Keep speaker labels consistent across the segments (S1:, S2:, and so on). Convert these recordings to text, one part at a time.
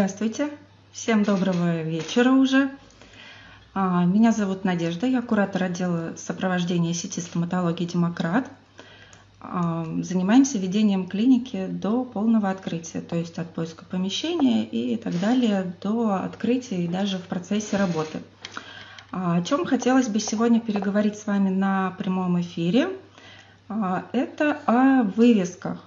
S1: Здравствуйте, всем доброго вечера уже. Меня зовут Надежда, я куратор отдела сопровождения сети стоматологии «Демократ». Занимаемся ведением клиники до полного открытия, то есть от поиска помещения и так далее до открытия и даже в процессе работы. О чем хотелось бы сегодня переговорить с вами на прямом эфире, это о вывесках.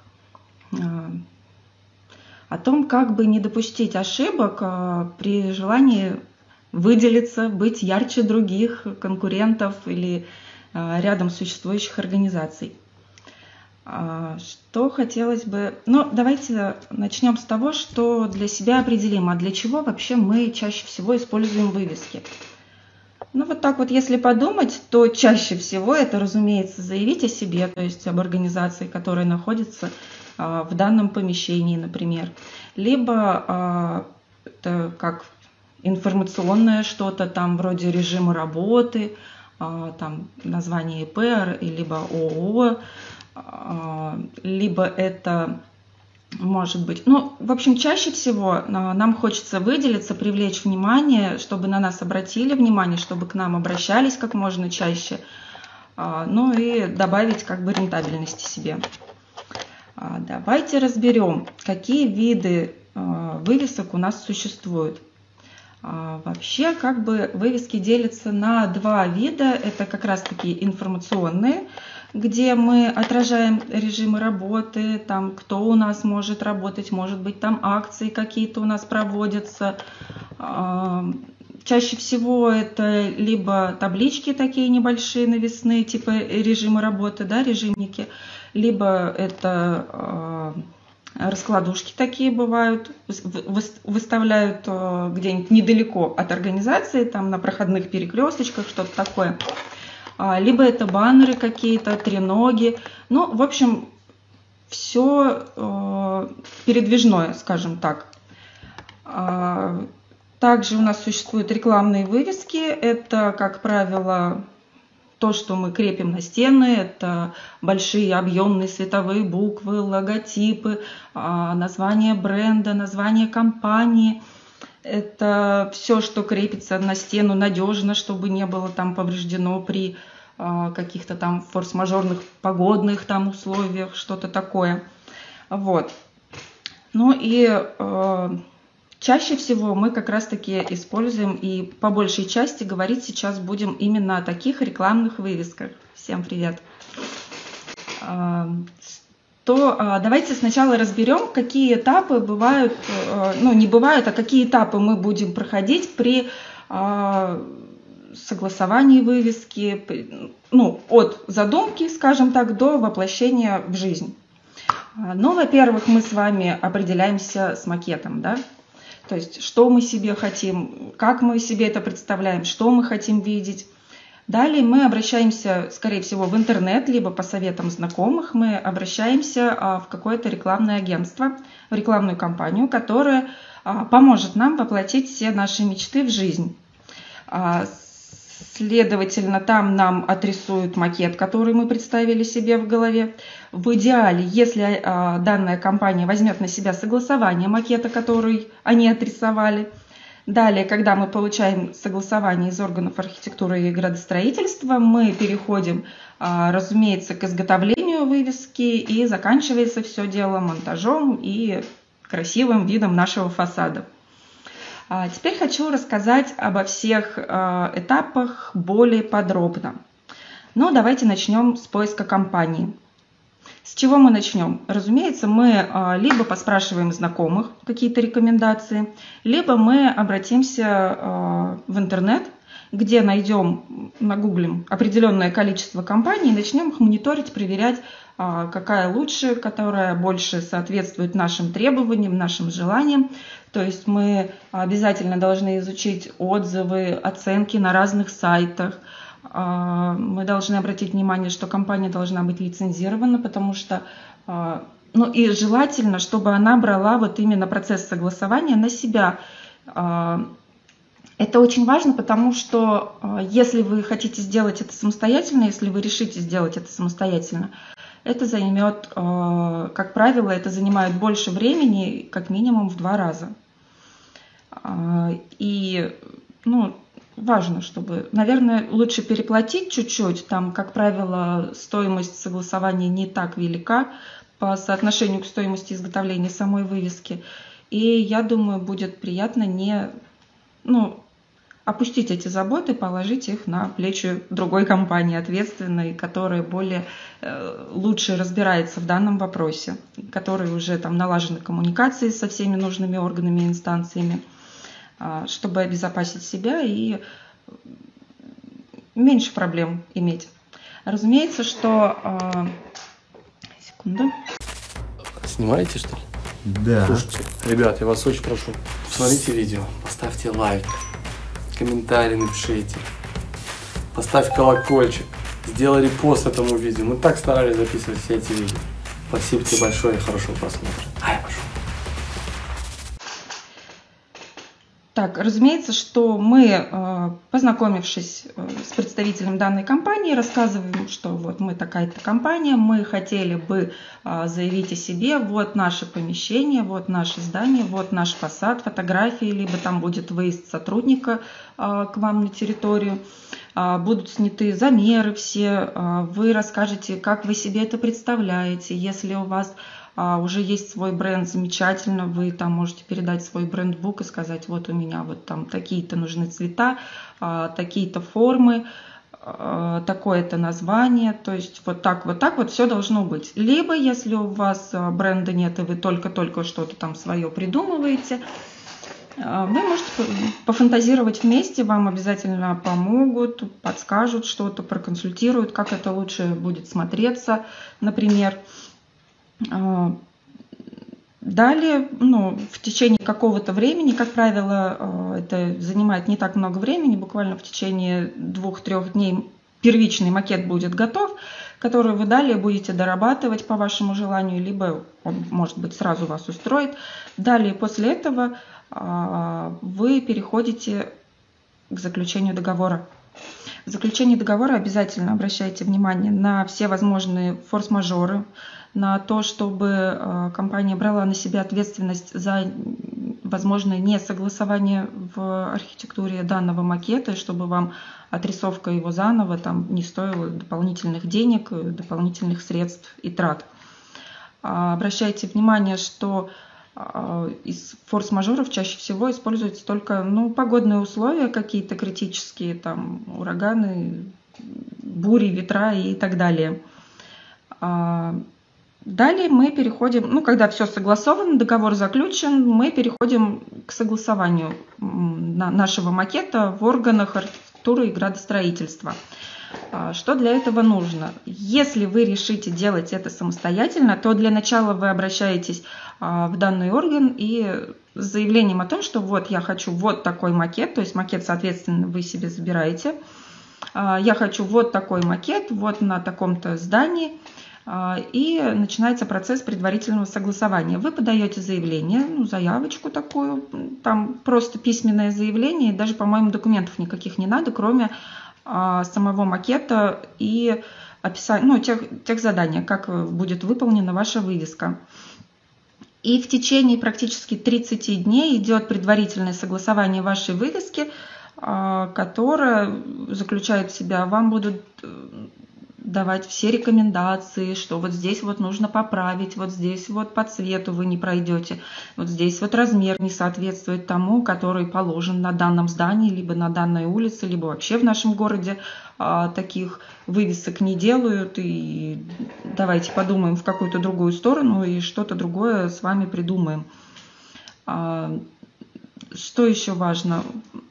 S1: О том, как бы не допустить ошибок при желании выделиться, быть ярче других конкурентов или рядом существующих организаций. Что хотелось бы... давайте начнем с того, что для себя определим, а для чего вообще мы чаще всего используем вывески. Если подумать, то чаще всего это, разумеется, заявить о себе, то есть об организации, которая находится в данном помещении, например. Либо это как информационное что-то, там вроде режима работы, там название ИП, либо ООО, либо это может быть... чаще всего нам хочется выделиться, привлечь внимание, чтобы на нас обратили внимание, чтобы к нам обращались как можно чаще, и добавить рентабельности себе. Давайте разберем, какие виды вывесок у нас существуют. Вообще, вывески делятся на два вида. Это как раз-таки информационные, где мы отражаем режимы работы, там кто у нас может работать, может быть, там акции какие-то у нас проводятся. Чаще всего это либо таблички такие небольшие навесные, типа режима работы, режимники, либо это раскладушки такие бывают, выставляют где-нибудь недалеко от организации, там на проходных перекресточках, что-то такое. Либо это баннеры какие-то, треноги. Все передвижное, скажем так. Также у нас существуют рекламные вывески. Это, как правило, то, что мы крепим на стены, это большие объемные световые буквы, логотипы, название бренда, название компании. Это все, что крепится на стену надежно, чтобы не было там повреждено при каких-то там форс-мажорных погодных там условиях, что-то такое. Чаще всего мы как раз-таки используем и по большей части говорить сейчас будем именно о таких рекламных вывесках. Всем привет! Давайте сначала разберем, какие этапы бывают, какие этапы мы будем проходить при согласовании вывески, от задумки, скажем так, до воплощения в жизнь. Во-первых, мы с вами определяемся с макетом, То есть, что мы себе хотим, как мы себе это представляем, что мы хотим видеть. Далее мы обращаемся, скорее всего, в интернет, либо по советам знакомых, мы обращаемся в какое-то рекламное агентство, в рекламную кампанию, которая поможет нам воплотить все наши мечты в жизнь. Следовательно, там нам отрисуют макет, который мы представили себе в голове. В идеале, если данная компания возьмет на себя согласование макета, который они отрисовали. Далее, когда мы получаем согласование из органов архитектуры и градостроительства, мы переходим, разумеется, к изготовлению вывески, и заканчивается все дело монтажом и красивым видом нашего фасада. Теперь хочу рассказать обо всех этапах более подробно. Давайте начнем с поиска компании. С чего мы начнем? Разумеется, мы либо поспрашиваем знакомых какие-то рекомендации, либо мы обратимся в интернет, где найдем, нагуглим определенное количество компаний и начнем их мониторить, проверять, какая лучше, которая больше соответствует нашим требованиям, нашим желаниям. То есть мы обязательно должны изучить отзывы, оценки на разных сайтах. Мы должны обратить внимание, что компания должна быть лицензирована, потому что, и желательно, чтобы она брала именно процесс согласования на себя. Это очень важно, потому что если вы хотите сделать это самостоятельно, если вы решите сделать это самостоятельно, это займет, как правило, это занимает больше времени, как минимум в 2 раза. И, ну, важно, чтобы, наверное, лучше переплатить чуть-чуть. Там, как правило, стоимость согласования не так велика по соотношению к стоимости изготовления самой вывески. И я думаю, будет приятно опустить эти заботы, положить их на плечи другой компании ответственной, которая лучше разбирается в данном вопросе, которой уже там налажены коммуникации со всеми нужными органами и инстанциями, чтобы обезопасить себя и меньше проблем иметь. Разумеется, что... Секунду.
S2: Снимаете, что ли?
S3: Да.
S2: Слушайте, ребят, я вас очень прошу, посмотрите видео, поставьте лайк, комментарий напишите, поставь колокольчик, сделай репост этому видео. Мы так старались записывать все эти видео. Спасибо тебе большое и хорошего просмотра. Я пошел.
S1: Так, разумеется, что мы, познакомившись с представителем данной компании, рассказываем, что вот мы такая-то компания, мы хотели бы заявить о себе, вот наше помещение, вот наше здание, вот наш фасад, фотографии, либо там будет выезд сотрудника к вам на территорию, будут сняты замеры все, вы расскажете, как вы себе это представляете, если у вас уже есть свой бренд, замечательно, вы там можете передать свой брендбук и сказать, вот у меня вот там такие-то нужны цвета, такие-то формы, такое-то название, то есть вот так вот все должно быть. Либо, если у вас бренда нет и вы только-только что-то там свое придумываете, вы можете пофантазировать вместе, вам обязательно помогут, подскажут что-то, проконсультируют, как это лучше будет смотреться, например. Далее, в течение какого-то времени, как правило, это занимает не так много времени, буквально в течение 2-3 дней первичный макет будет готов, который вы далее будете дорабатывать по вашему желанию, либо он, может быть, сразу вас устроит. Далее, после этого вы переходите к заключению договора. В заключении договора обязательно обращайте внимание на все возможные форс-мажоры, на то, чтобы компания брала на себя ответственность за возможное несогласование в архитектуре данного макета, чтобы вам отрисовка его заново там не стоила дополнительных денег, дополнительных средств и трат. Обращайте внимание, что из форс-мажоров чаще всего используются только погодные условия какие-то критические, там ураганы, бури, ветра и так далее. Далее мы переходим, когда все согласовано, договор заключен, мы переходим к согласованию нашего макета в органах архитектуры и градостроительства. Что для этого нужно? Если вы решите делать это самостоятельно, то для начала вы обращаетесь в данный орган и с заявлением о том, что вот я хочу вот такой макет, то есть макет, соответственно, вы себе забираете. Я хочу вот такой макет, вот на таком-то здании. И начинается процесс предварительного согласования. Вы подаете заявление, заявочку такую, там просто письменное заявление, даже, по-моему, документов никаких не надо, кроме самого макета и описания, тех заданий, как будет выполнена ваша вывеска. И в течение практически 30 дней идет предварительное согласование вашей вывески, которое заключает в себя, вам будут давать все рекомендации, что вот здесь вот нужно поправить, вот здесь вот по цвету вы не пройдете, вот здесь вот размер не соответствует тому, который положен на данном здании, либо на данной улице, либо вообще в нашем городе таких вывесок не делают, и давайте подумаем в какую-то другую сторону и что-то другое с вами придумаем. Что еще важно?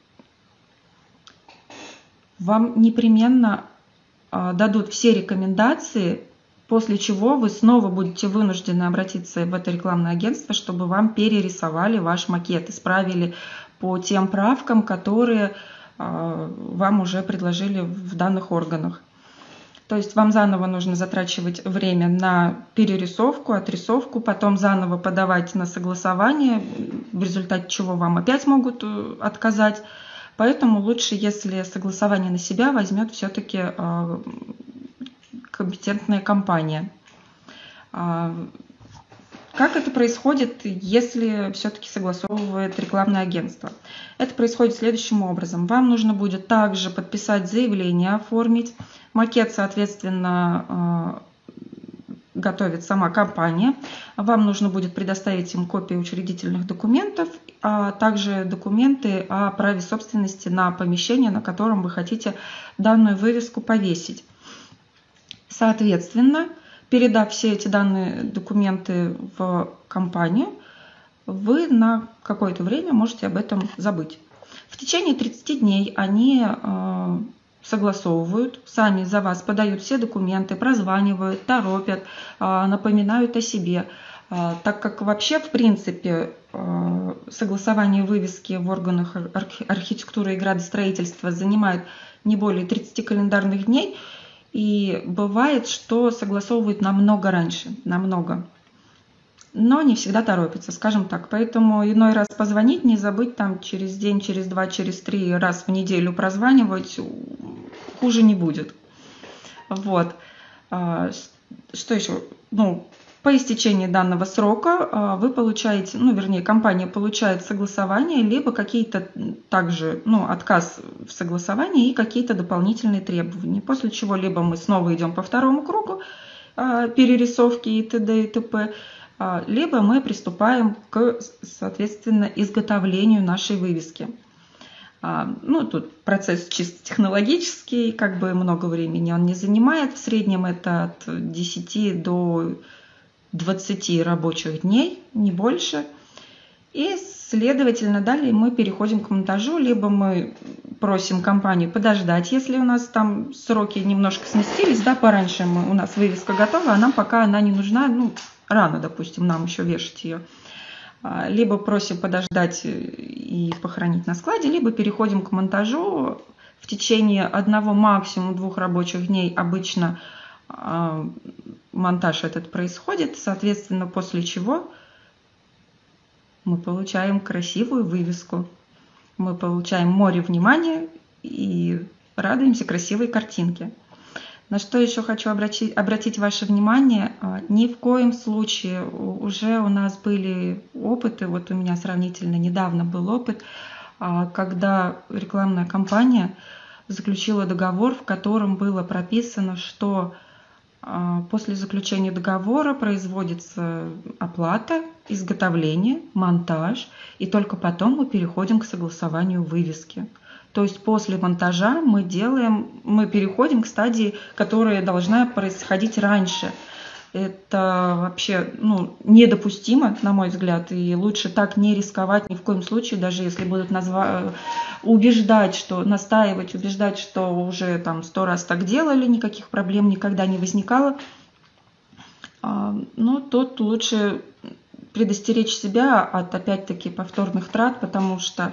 S1: Вам непременно дадут все рекомендации, после чего вы снова будете вынуждены обратиться в это рекламное агентство, чтобы вам перерисовали ваш макет, исправили по тем правкам, которые вам уже предложили в данных органах. То есть вам заново нужно затрачивать время на перерисовку, отрисовку, потом заново подавать на согласование, в результате чего вам опять могут отказать. Поэтому лучше, если согласование на себя возьмет все-таки компетентная компания. Как это происходит, если все-таки согласовывает рекламное агентство? Это происходит следующим образом. Вам нужно будет также подписать заявление, оформить. Макет, соответственно, готовит сама компания. Вам нужно будет предоставить им копии учредительных документов, а также документы о праве собственности на помещение, на котором вы хотите данную вывеску повесить. Соответственно, передав все эти данные документы в компанию, вы на какое-то время можете об этом забыть. В течение 30 дней они согласовывают, сами за вас подают все документы, прозванивают, торопят, напоминают о себе. Так как вообще, в принципе, согласование вывески в органах архитектуры и градостроительства занимает не более 30 календарных дней, и бывает, что согласовывают намного раньше, намного. Но не всегда торопятся, скажем так. Поэтому иной раз позвонить, не забыть там через день, через два, через 3 раз в неделю прозванивать, хуже не будет. Вот. Что еще? По истечении данного срока вы получаете, вернее, компания получает согласование, либо какие-то также, отказ в согласовании и какие-то дополнительные требования. После чего либо мы снова идем по второму кругу перерисовки и т.д. и т.п., либо мы приступаем к, соответственно, изготовлению нашей вывески. Тут процесс чисто технологический, много времени он не занимает. В среднем это от 10 до 20 рабочих дней, не больше. И, следовательно, далее мы переходим к монтажу, либо мы просим компанию подождать, если у нас там сроки немножко сместились, пораньше у нас вывеска готова, а нам пока она не нужна, рано, допустим, нам еще вешать ее. Либо просим подождать и похоронить на складе, либо переходим к монтажу. В течение 1, максимум 2 рабочих дней обычно монтаж этот происходит, соответственно, после чего мы получаем красивую вывеску. Мы получаем море внимания и радуемся красивой картинке. На что еще хочу обратить ваше внимание, ни в коем случае, уже у нас были опыты, вот у меня сравнительно недавно был опыт, когда рекламная кампания заключила договор, в котором было прописано, что после заключения договора производится оплата, изготовление, монтаж, и только потом мы переходим к согласованию вывески. То есть после монтажа мы переходим к стадии, которая должна происходить раньше. Это вообще недопустимо, на мой взгляд, и лучше так не рисковать ни в коем случае, даже если будут убеждать, что уже 100 раз так делали, никаких проблем никогда не возникало. Тут лучше предостеречь себя от, опять-таки, повторных трат, потому что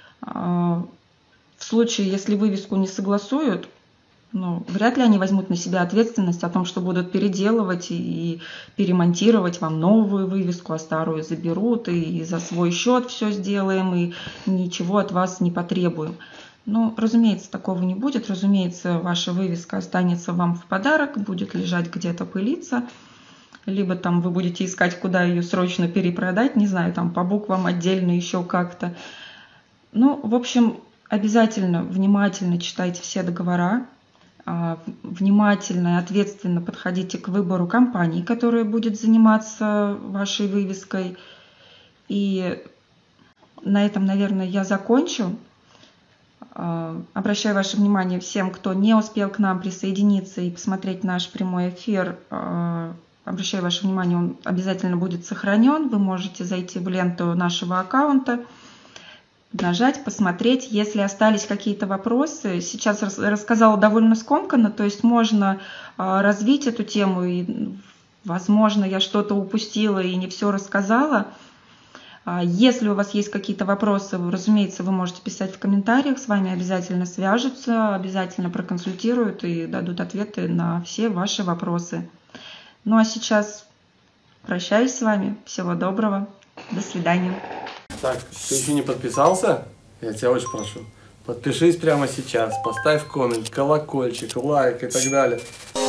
S1: в случае, если вывеску не согласуют, вряд ли они возьмут на себя ответственность о том, что будут переделывать и перемонтировать вам новую вывеску, а старую заберут, и за свой счет все сделаем, и ничего от вас не потребуем. Разумеется, такого не будет. Разумеется, ваша вывеска останется вам в подарок, будет лежать где-то, пылиться. Либо вы будете искать, куда ее срочно перепродать, не знаю, по буквам отдельно, еще как-то. В общем, обязательно внимательно читайте все договора, внимательно и ответственно подходите к выбору компании, которая будет заниматься вашей вывеской. И на этом, наверное, я закончу. Обращаю ваше внимание всем, кто не успел к нам присоединиться и посмотреть наш прямой эфир. Обращаю ваше внимание, он обязательно будет сохранен. Вы можете зайти в ленту нашего аккаунта, нажать, посмотреть. Если остались какие-то вопросы, сейчас рассказала довольно скомканно, то есть можно развить эту тему, и, возможно, я что-то упустила и не все рассказала. Если у вас есть какие-то вопросы, разумеется, вы можете писать в комментариях, с вами обязательно свяжутся, обязательно проконсультируют и дадут ответы на все ваши вопросы. А сейчас прощаюсь с вами. Всего доброго. До свидания.
S2: Так, ты еще не подписался? Я тебя очень прошу. Подпишись прямо сейчас, поставь коммент, колокольчик, лайк и так далее.